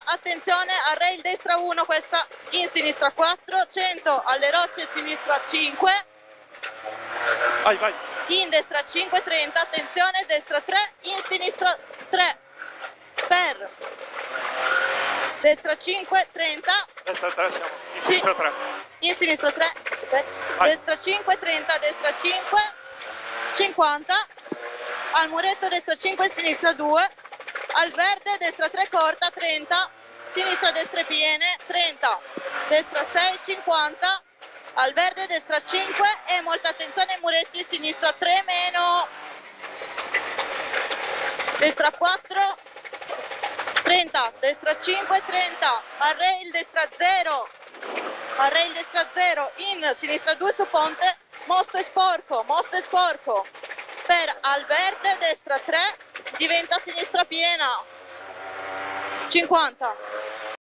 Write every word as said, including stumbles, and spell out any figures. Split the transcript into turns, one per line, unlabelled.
attenzione, al rail destra uno, questa in sinistra quattro, cento alle rocce sinistra cinque,
Vai, vai.
in destra cinque, trenta, attenzione, destra tre, in sinistra tre, per destra cinque, trenta,
Destra tre siamo, in sinistra tre.
in sinistra tre,
Vai.
destra cinque, trenta, destra cinque, cinquanta, al muretto destra cinque, sinistra due, al verde destra tre corta, trenta, sinistra destra piene, trenta, destra sei, cinquanta, al verde destra cinque e molta attenzione ai muretti, sinistra tre meno, destra quattro, trenta, destra cinque, trenta, al rail destra zero, al rail destra zero, in sinistra due su ponte, mosto e sporco, mosto e sporco, per al verde destra tre, diventa sinistra piena, cinquanta.